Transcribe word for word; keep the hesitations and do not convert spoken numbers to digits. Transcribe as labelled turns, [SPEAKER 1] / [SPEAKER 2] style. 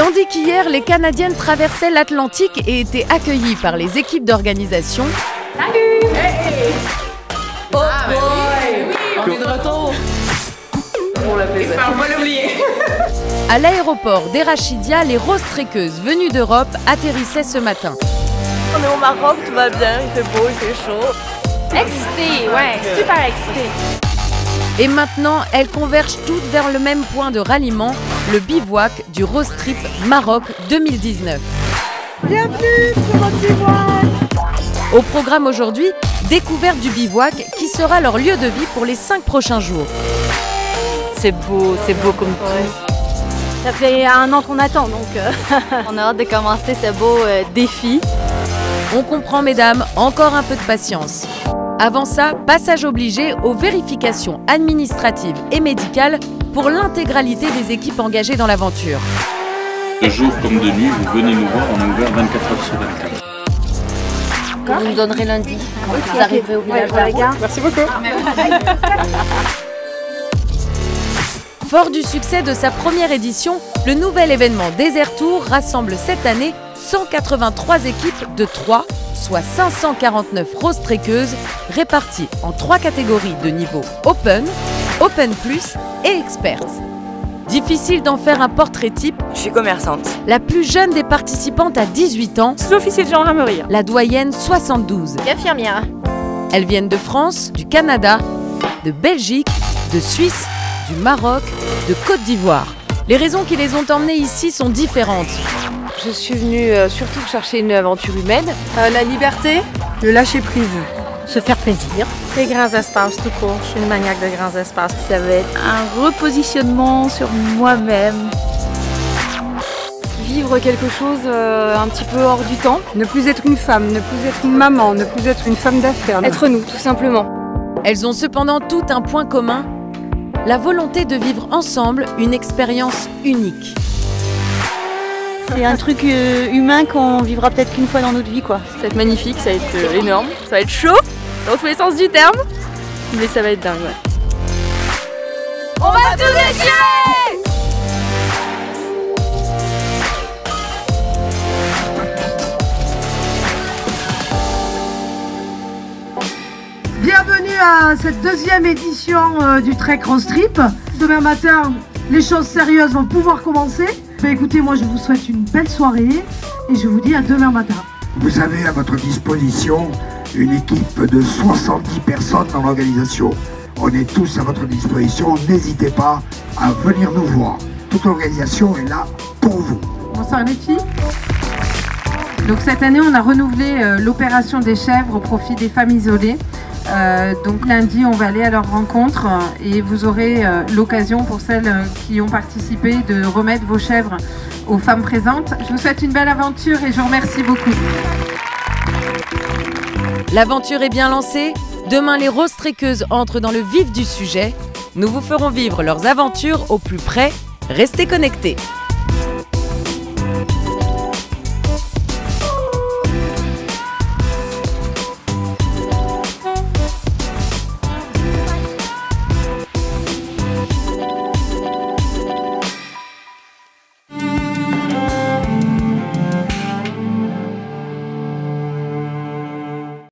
[SPEAKER 1] Tandis qu'hier, les Canadiennes traversaient l'Atlantique et étaient accueillies par les équipes d'organisation.
[SPEAKER 2] Salut! Hey!
[SPEAKER 3] Oh ah, boy! Oui, oui, on est de retour! On l'a fait, ça. Faut pas l'oublier!
[SPEAKER 1] À l'aéroport d'Erachidia, les roses trekkeuses venues d'Europe atterrissaient ce matin.
[SPEAKER 4] On est au Maroc, tout va bien, il fait beau, il fait chaud.
[SPEAKER 2] Excité, ouais, super excité.
[SPEAKER 1] Et maintenant, elles convergent toutes vers le même point de ralliement, le bivouac du Rose Trip Maroc deux mille dix-neuf.
[SPEAKER 4] Bienvenue sur votre bivouac!
[SPEAKER 1] Au programme aujourd'hui, découverte du bivouac qui sera leur lieu de vie pour les cinq prochains jours.
[SPEAKER 4] C'est beau, c'est beau comme tout.
[SPEAKER 5] Ça fait un an qu'on attend, donc euh, on a hâte de commencer ce beau euh, défi.
[SPEAKER 1] On comprend, mesdames, encore un peu de patience. Avant ça, passage obligé aux vérifications administratives et médicales pour l'intégralité des équipes engagées dans l'aventure.
[SPEAKER 6] De jour comme de nuit, vous venez nous voir, on est ouvert vingt-quatre heures sur vingt-quatre.
[SPEAKER 5] Vous me donnerez lundi, quand
[SPEAKER 4] okay,
[SPEAKER 5] vous arriverez au village.
[SPEAKER 4] Ouais, ouais, merci beaucoup.
[SPEAKER 1] Fort du succès de sa première édition, le nouvel événement Desert Tour rassemble cette année cent quatre-vingt-trois équipes de trois, soit cinq cent quarante-neuf roses trekkeuses, réparties en trois catégories de niveau Open, Open Plus et Expert. Difficile d'en faire un portrait type.
[SPEAKER 4] Je suis commerçante.
[SPEAKER 1] La plus jeune des participantes a dix-huit ans,
[SPEAKER 4] Sous-officier de gendarmerie.
[SPEAKER 1] la doyenne soixante-douze.
[SPEAKER 2] Infirmière.
[SPEAKER 1] Elles viennent de France, du Canada, de Belgique, de Suisse, du Maroc, de Côte d'Ivoire. Les raisons qui les ont emmenées ici sont différentes.
[SPEAKER 7] Je suis venue euh, surtout chercher une aventure humaine.
[SPEAKER 4] Euh, la liberté,
[SPEAKER 7] le lâcher prise.
[SPEAKER 5] Se faire plaisir.
[SPEAKER 4] les grands espaces tout court. Je suis une maniaque de grands espaces.
[SPEAKER 5] Ça va être un repositionnement sur moi-même.
[SPEAKER 7] Vivre quelque chose euh, un petit peu hors du temps. Ne plus être une femme, ne plus être une maman, ne plus être une femme d'affaires. Être nous, tout simplement.
[SPEAKER 1] Elles ont cependant tout un point commun, la volonté de vivre ensemble une expérience unique.
[SPEAKER 5] C'est un truc euh, humain qu'on vivra peut-être qu'une fois dans notre vie, quoi.
[SPEAKER 7] Ça va être magnifique, ça va être euh, énorme, ça va être chaud, dans tous les sens du terme, mais ça va être dingue, ouais.
[SPEAKER 2] On va tout déchirer!
[SPEAKER 8] Bienvenue à cette deuxième édition euh, du Trek Rose Trip. Demain matin, les choses sérieuses vont pouvoir commencer. Mais écoutez, moi je vous souhaite une belle soirée et je vous dis à demain matin.
[SPEAKER 9] Vous avez à votre disposition une équipe de soixante-dix personnes dans l'organisation. On est tous à votre disposition, n'hésitez pas à venir nous voir. Toute l'organisation est là pour vous.
[SPEAKER 8] Bonsoir les filles. Donc cette année, on a renouvelé euh, l'opération des chèvres au profit des femmes isolées. Euh, donc lundi, on va aller à leur rencontre euh, et vous aurez euh, l'occasion pour celles euh, qui ont participé de remettre vos chèvres aux femmes présentes. Je vous souhaite une belle aventure et je vous remercie beaucoup.
[SPEAKER 1] L'aventure est bien lancée. Demain, les roses trekkeuses entrent dans le vif du sujet. Nous vous ferons vivre leurs aventures au plus près. Restez connectés.